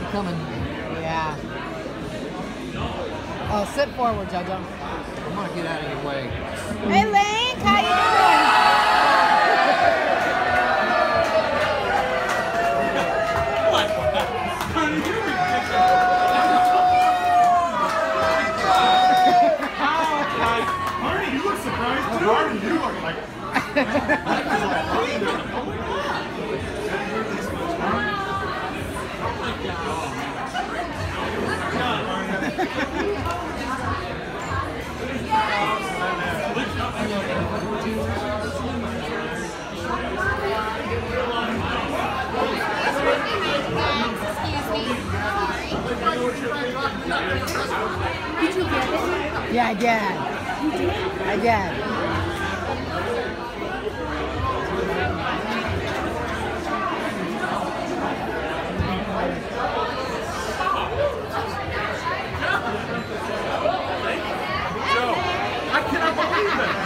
coming. Yeah. Oh, sit forward, Jojo. I'm gonna get out of your way. Hey, Link, how you Marty, you look surprised too. Marty, you look like. Did you get it? Yeah, I did. You did? I did. I cannot believe it.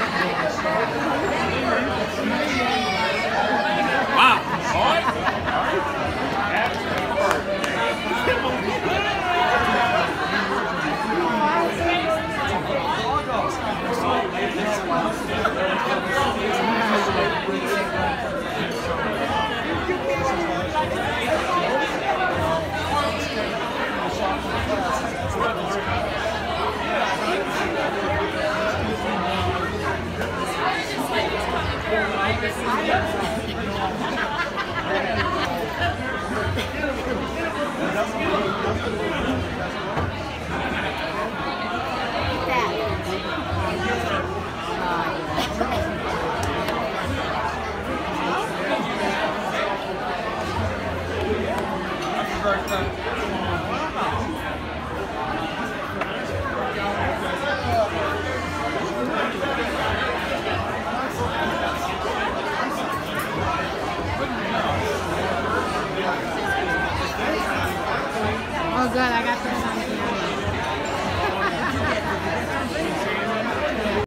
Wow. All right. Oh, good. I got this on